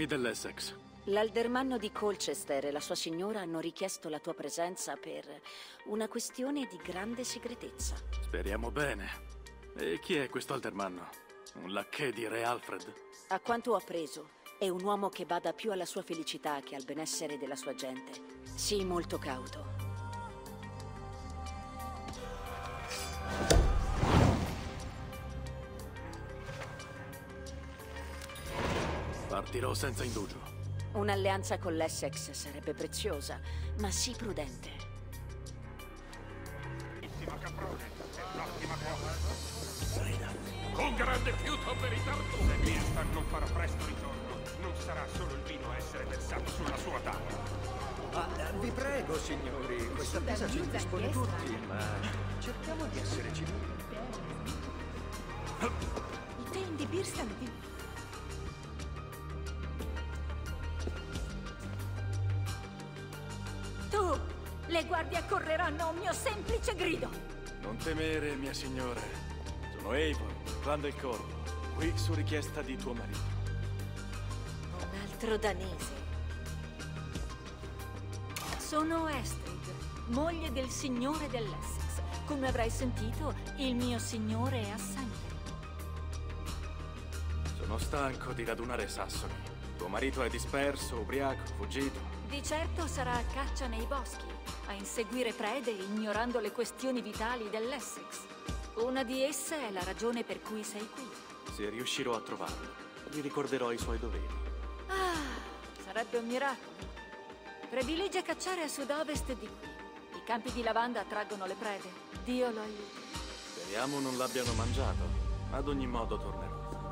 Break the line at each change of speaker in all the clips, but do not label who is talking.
Uomini dell'Essex.
L'aldermanno di Colchester e la sua signora hanno richiesto la tua presenza per una questione di grande segretezza.
Speriamo bene. E chi è questo aldermanno? Un lacchè di Re Alfred?
A quanto ho appreso, è un uomo che bada più alla sua felicità che al benessere della sua gente. Sii molto cauto.
Partirò senza indugio.
Un'alleanza con l'Essex sarebbe preziosa, ma sii prudente.
Caprone, è un'ottima cosa. Con grande fiuto meritato. Se Birstan non farà presto ritorno, non sarà solo il vino a essere versato sulla sua tavola.
Vi prego, signori, questa attesa ci indispone tutti, ma cerchiamo di essere civili.
Il Thane di Birstan è vivo. Tu! Le guardie accorreranno a un mio semplice grido!
Non temere, mia signora. Sono Eivor, clan del Corvo, qui su richiesta di tuo marito.
Un altro danese.
Sono Estrid, moglie del signore dell'Essex. Come avrai sentito, il mio signore è assente.
Sono stanco di radunare sassoni. Tuo marito è disperso, ubriaco, fuggito.
Di certo sarà a caccia nei boschi, a inseguire prede ignorando le questioni vitali dell'Essex. Una di esse è la ragione per cui sei qui.
Se riuscirò a trovarlo, gli ricorderò i suoi doveri.
Ah, sarebbe un miracolo. Predilige cacciare a sud-ovest di qui. I campi di lavanda attraggono le prede. Dio lo aiuti.
Speriamo non l'abbiano mangiato. Ad ogni modo tornerò.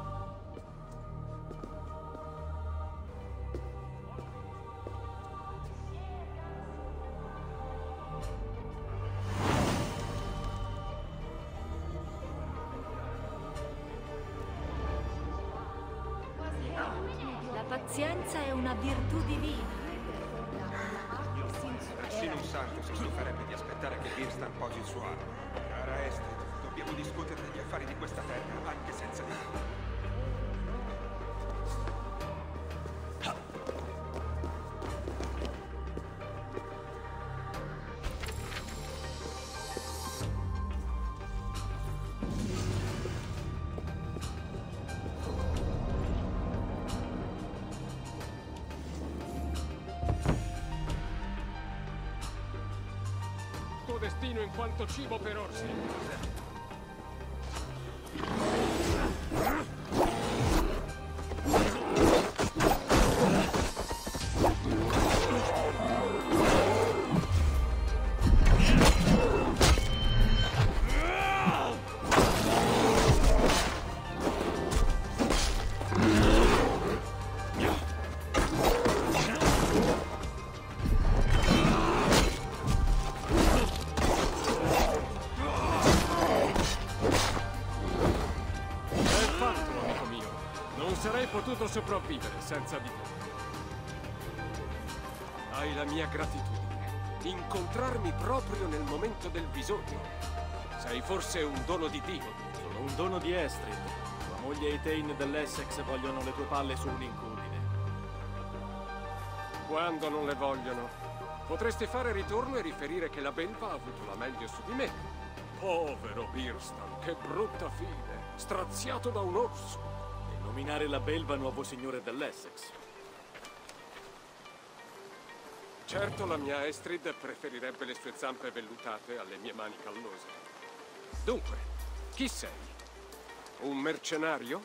La pazienza è una virtù divina.
Persino un santo si stuferebbe di aspettare che Birstan posi il suo arco. Cara Estrid, dobbiamo discutere degli affari di questa terra anche senza di te.
Tuo destino in quanto cibo per orsi. Sarei potuto sopravvivere senza di te. Hai la mia gratitudine. Incontrarmi proprio nel momento del bisogno. Sei forse un dono di Dio.
Sono un dono di Estrid. Tua moglie e i Thane dell'Essex vogliono le tue palle su un'incudine.
Quando non le vogliono, potresti fare ritorno e riferire che la belva ha avuto la meglio su di me. Povero Birstan, che brutta fine. Straziato da un orso.
Nominare la belva nuovo signore dell'Essex.
Certo, la mia Estrid preferirebbe le sue zampe vellutate alle mie mani callose. Dunque, chi sei? Un mercenario?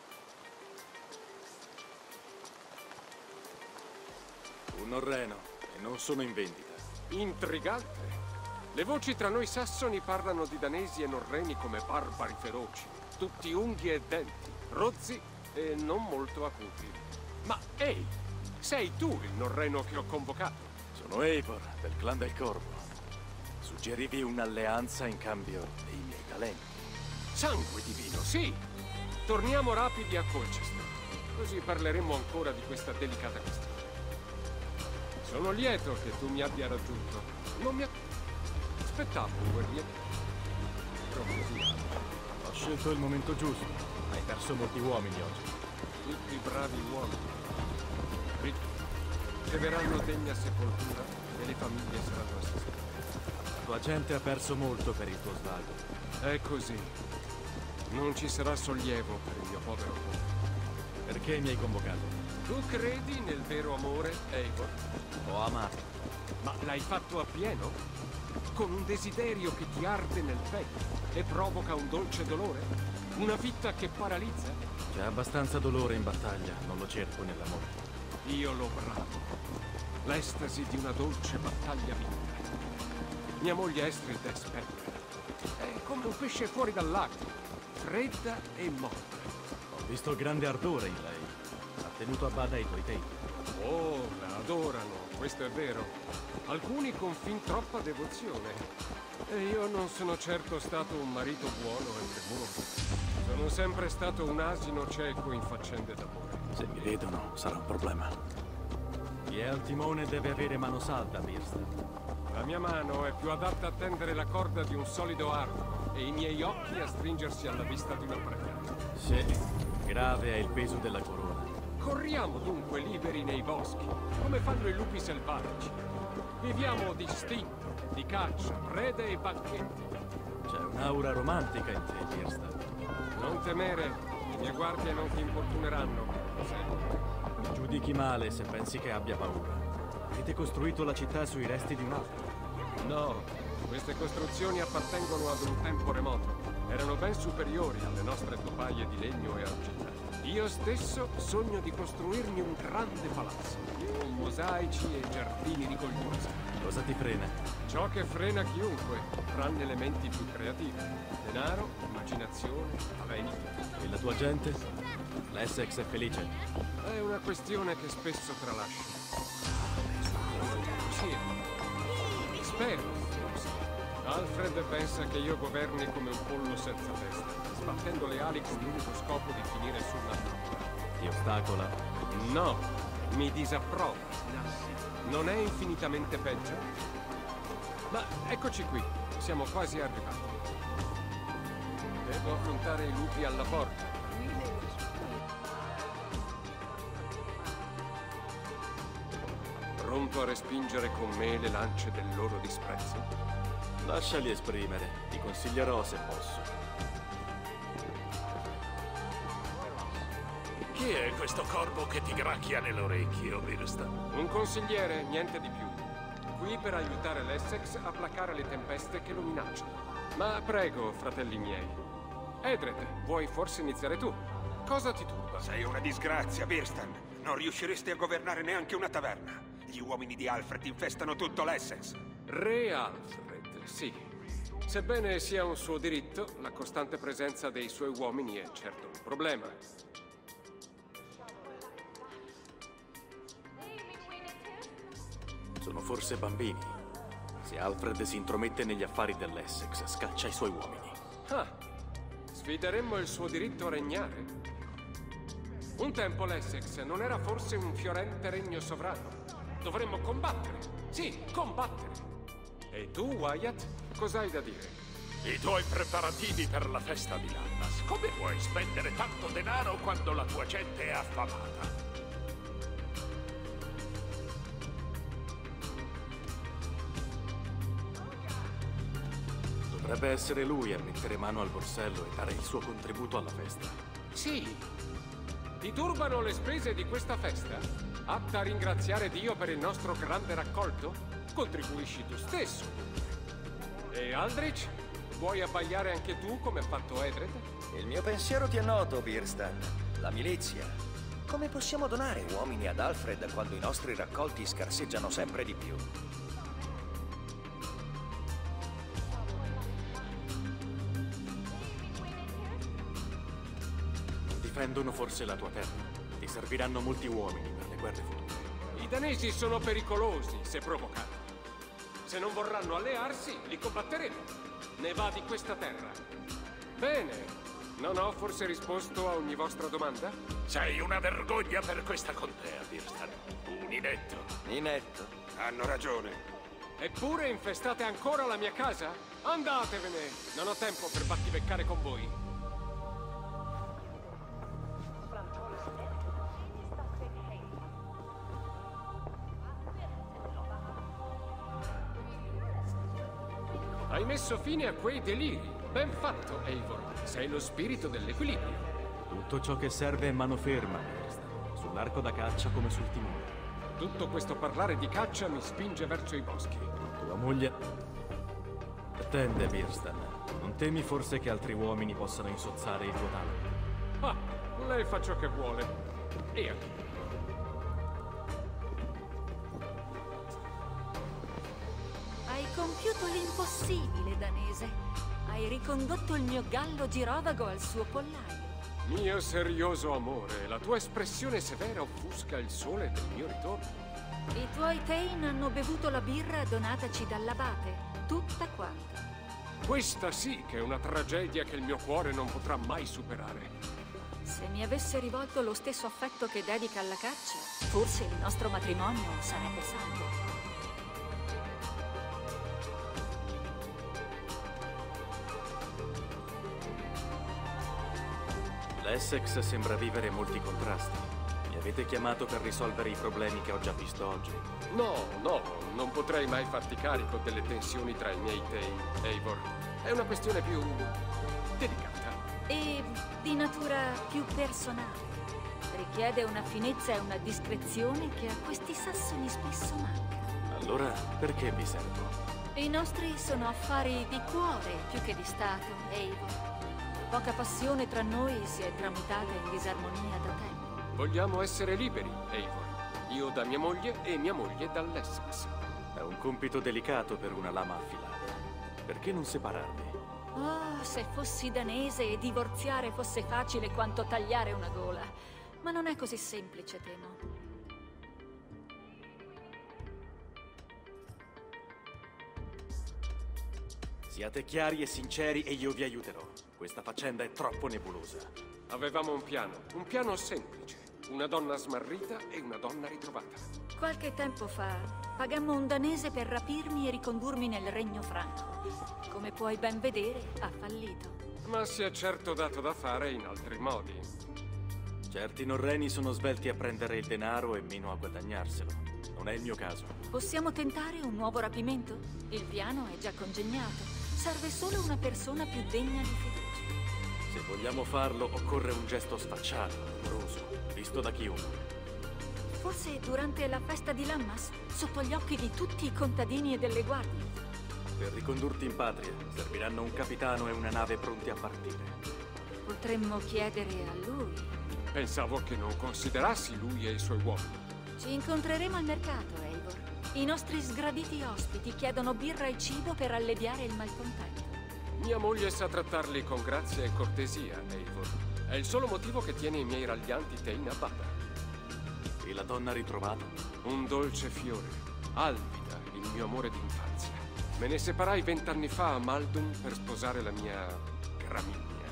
Un orreno, e non sono in vendita.
Intrigante. Le voci tra noi sassoni parlano di danesi e norreni come barbari feroci, tutti unghie e denti, rozzi e non molto acuti. Ma ehi, sei tu il norreno che ho convocato?
Sono Eivor, del clan del Corvo. Suggerivi un'alleanza in cambio dei miei talenti.
Sangue divino, sì! Torniamo rapidi a Colchester, così parleremo ancora di questa delicata questione. Sono lieto che tu mi abbia raggiunto. Non mi aspettavo un guerriero. Provvisiamo.
Ho scelto il momento giusto. Hai perso molti uomini oggi.
Tutti bravi uomini. riceveranno degna sepoltura e le famiglie saranno assistite.
La tua gente ha perso molto per il tuo svago.
È così. Non ci sarà sollievo per il mio povero cuore.
Perché mi hai convocato?
Tu credi nel vero amore, Eivor?
Ho amato.
Ma l'hai fatto appieno? Con un desiderio che ti arde nel petto e provoca un dolce dolore? Una vita che paralizza?
C'è abbastanza dolore in battaglia, non lo cerco nell'amore.
Io lo bramo. L'estasi di una dolce battaglia vinta. Mia moglie Estrid è sperpera. È come un pesce fuori dall'acqua, fredda e morta.
Ho visto grande ardore in lei. Ha tenuto a bada i tuoi tempi.
Oh, la adorano, questo è vero. Alcuni con fin troppa devozione. E io non sono certo stato un marito buono e premuroso. Sono sempre stato un asino cieco in faccende d'amore.
Se mi vedono, sarà un problema. Chi è al timone deve avere mano salda, Birstad.
La mia mano è più adatta a tendere la corda di un solido arco e i miei occhi a stringersi alla vista di una preda.
Sì, grave è il peso della corona.
Corriamo dunque liberi nei boschi, come fanno i lupi selvatici. Viviamo di istinto, di caccia, prede e banchetti.
C'è un'aura romantica in te, Birstad.
Non temere, le mie guardie non ti importuneranno. Sì.
Giudichi male se pensi che abbia paura. Avete costruito la città sui resti di un altro?
No, queste costruzioni appartengono ad un tempo remoto. Erano ben superiori alle nostre topaie di legno e argilla. Io stesso sogno di costruirmi un grande palazzo, con mosaici e giardini rigogliosi.
Cosa ti frena?
Ciò che frena chiunque, tranne le menti più creative. Denaro, immaginazione, vendita.
E la tua gente? L'Essex è felice?
È una questione che spesso tralascio. Sì, spero. Alfred pensa che io governi come un pollo senza testa, sbattendo le ali con l'unico scopo di finire sulla trappola.
Ti ostacola?
No, mi disapprova. Non è infinitamente peggio? Ma eccoci qui, siamo quasi arrivati. Devo affrontare i lupi alla porta. Pronto a respingere con me le lance del loro disprezzo?
Lasciali esprimere, ti consiglierò se posso.
Chi è questo corvo che ti gracchia nell'orecchio, Birstad?
Un consigliere, niente di più. Qui per aiutare l'Essex a placare le tempeste che lo minacciano. Ma prego, fratelli miei. Edred, vuoi forse iniziare tu? Cosa ti turba?
Sei una disgrazia, Birstad. Non riusciresti a governare neanche una taverna. Gli uomini di Alfred infestano tutto l'Essex.
Re Alfred, sì. Sebbene sia un suo diritto, la costante presenza dei suoi uomini è certo un problema.
Sono forse bambini. Se Alfred si intromette negli affari dell'Essex, scaccia i suoi uomini.
Ah, sfideremmo il suo diritto a regnare? Un tempo l'Essex non era forse un fiorente regno sovrano? Dovremmo combattere. Sì, combattere. E tu, Wyatt, cos'hai da dire?
I tuoi preparativi per la festa di Lannas. Come puoi spendere tanto denaro quando la tua gente è affamata?
Dovrebbe essere lui a mettere mano al borsello e dare il suo contributo alla festa.
Sì. Ti turbano le spese di questa festa? Atta a ringraziare Dio per il nostro grande raccolto? Contribuisci tu stesso. E Aldrich? Vuoi abbagliare anche tu come ha fatto Edred?
Il mio pensiero ti è noto, Birstad. La milizia. Come possiamo donare uomini ad Alfred quando i nostri raccolti scarseggiano sempre di più?
Difendono forse la tua terra. Ti serviranno molti uomini per le guerre future.
I danesi sono pericolosi se provocati. Se non vorranno allearsi, li combatteremo. Ne va di questa terra. Bene. Non ho forse risposto a ogni vostra domanda?
Sei una vergogna per questa contea, Birstad. Un inetto.
Inetto.
Hanno ragione.
Eppure infestate ancora la mia casa? Andatevene! Non ho tempo per battibeccare con voi. Hai messo fine a quei deliri. Ben fatto, Eivor. Sei lo spirito dell'equilibrio.
Tutto ciò che serve è mano ferma, Birstan. Sull'arco da caccia come sul timone.
Tutto questo parlare di caccia mi spinge verso i boschi.
Tua moglie... Attende, Birstan. Non temi forse che altri uomini possano insozzare il tuo talento?
Ah, lei fa ciò che vuole. E a chi?
Hai compiuto l'impossibile, danese. Hai ricondotto il mio gallo girovago al suo pollaio.
Mio serioso amore, la tua espressione severa offusca il sole del mio ritorno.
I tuoi Tain hanno bevuto la birra donataci dall'abate. Tutta quanta.
Questa sì che è una tragedia che il mio cuore non potrà mai superare.
Se mi avesse rivolto lo stesso affetto che dedica alla caccia, forse il nostro matrimonio sarebbe salvo.
L'Essex sembra vivere molti contrasti. Mi avete chiamato per risolvere i problemi che ho già visto oggi.
No, non potrei mai farti carico delle tensioni tra i miei Tain, Eivor. È una questione più... delicata.
E di natura più personale. Richiede una finezza e una discrezione che a questi sassoni spesso manca.
Allora, perché vi servo?
I nostri sono affari di cuore più che di stato, Eivor. La poca passione tra noi si è tramutata in disarmonia da tempo.
Vogliamo essere liberi, Eivor. Io da mia moglie e mia moglie dall'Essex.
È un compito delicato per una lama affilata. Perché non separarvi?
Oh, se fossi danese e divorziare fosse facile quanto tagliare una gola. Ma non è così semplice, temo.
Siate chiari e sinceri e io vi aiuterò. Questa faccenda è troppo nebulosa.
Avevamo un piano semplice. Una donna smarrita e una donna ritrovata.
Qualche tempo fa pagammo un danese per rapirmi e ricondurmi nel regno franco. Come puoi ben vedere, ha fallito.
Ma si è certo dato da fare in altri modi.
Certi norreni sono svelti a prendere il denaro e meno a guadagnarselo. Non è il mio caso.
Possiamo tentare un nuovo rapimento? Il piano è già congegnato. Serve solo una persona più degna di fiducia.
Se vogliamo farlo, occorre un gesto sfacciato, rumoroso, visto da chiunque.
Forse durante la festa di Lammas, sotto gli occhi di tutti i contadini e delle guardie.
Per ricondurti in patria, serviranno un capitano e una nave pronti a partire.
Potremmo chiedere a lui.
Pensavo che non considerassi lui e i suoi uomini.
Ci incontreremo al mercato, Eivor. I nostri sgraditi ospiti chiedono birra e cibo per alleviare il malcontento.
Mia moglie sa trattarli con grazia e cortesia, Eivor. È il solo motivo che tiene i miei raglianti Tain a bada.
E la donna ritrovata?
Un dolce fiore. Alvida, il mio amore d'infanzia. Me ne separai 20 anni fa a Maldum per sposare la mia gramigna.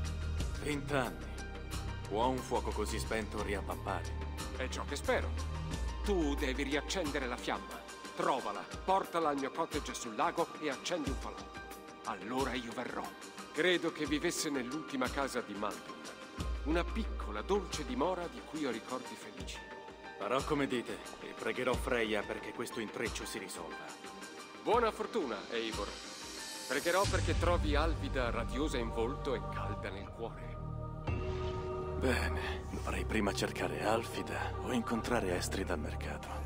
20 anni? Può un fuoco così spento riavvampare?
È ciò che spero. Tu devi riaccendere la fiamma. Trovala, portala al mio cottage sul lago e accendi un falò. Allora io verrò. Credo che vivesse nell'ultima casa di Maldum. Una piccola, dolce dimora di cui ho ricordi felici.
Farò come dite e pregherò Freya perché questo intreccio si risolva.
Buona fortuna, Eivor. Pregherò perché trovi Alvida radiosa in volto e calda nel cuore.
Bene, dovrei prima cercare Alfida o incontrare Estrid al mercato.